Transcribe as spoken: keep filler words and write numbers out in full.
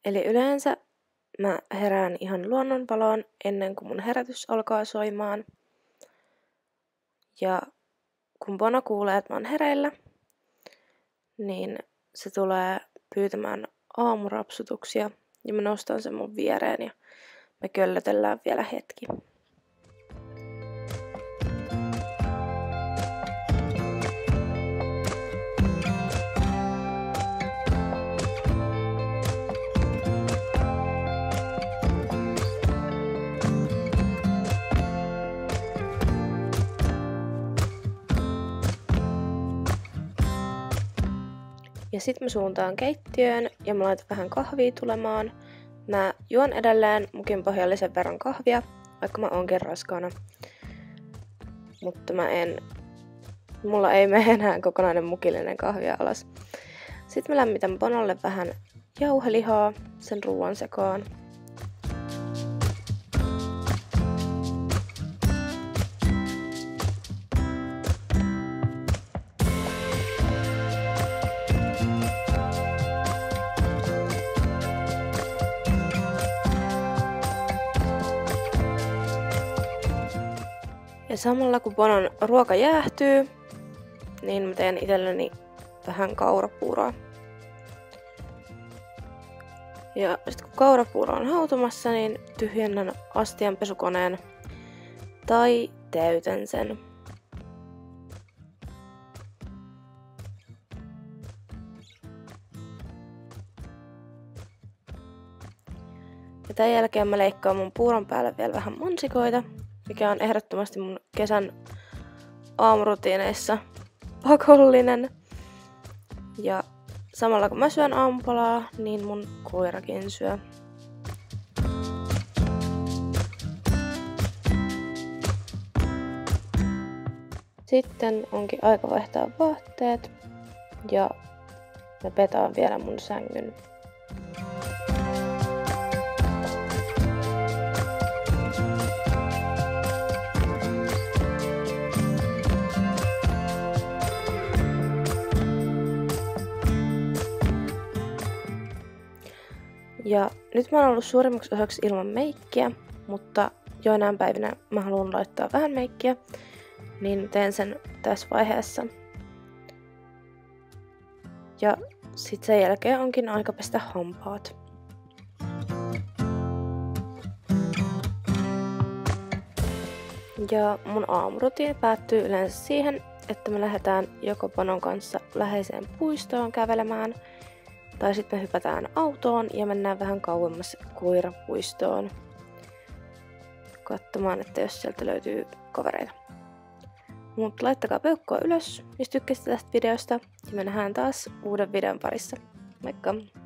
Eli yleensä mä herään ihan luonnonvaloon ennen kuin mun herätys alkaa soimaan. Ja kun Bono kuulee, että mä oon hereillä, niin se tulee pyytämään aamurapsutuksia ja mä nostan sen mun viereen ja me köllötellään vielä hetki. Ja sit mä suuntaan keittiöön ja mä laitan vähän kahvia tulemaan. Mä juon edelleen mukin pohjallisen verran kahvia, vaikka mä oonkin raskaana. Mutta mä en... Mulla ei mene enää kokonainen mukillinen kahvia alas. Sitten mä lämmitän Bonolle vähän jauhelihaa sen ruoan sekaan. Ja samalla kun Bonon ruoka jäähtyy, niin mä teen itselleni vähän kaurapuuroa. Ja sitten kun kaurapuuro on hautumassa, niin tyhjennän astianpesukoneen tai täytän sen. Ja tämän jälkeen mä leikkaan mun puuron päälle vielä vähän mansikoita, mikä on ehdottomasti mun kesän aamurutiineissa pakollinen. Ja samalla kun mä syön aamupalaa, niin mun koirakin syö. Sitten onkin aika vaihtaa vaatteet ja mä petaan vielä mun sängyn. Ja nyt mä oon ollut suurimmaksi osaksi ilman meikkiä, mutta joinain päivinä mä haluan laittaa vähän meikkiä, niin teen sen tässä vaiheessa. Ja sit sen jälkeen onkin aika pestä hampaat. Ja mun aamurutiini päättyy yleensä siihen, että me lähdetään joko Bonon kanssa läheiseen puistoon kävelemään, tai sitten me hypätään autoon ja mennään vähän kauemmas koirapuistoon katsomaan, että jos sieltä löytyy kavereita. Mutta laittakaa peukkoa ylös, jos tykkäsitte tästä videosta, ja me nähdään taas uuden videon parissa. Moikka!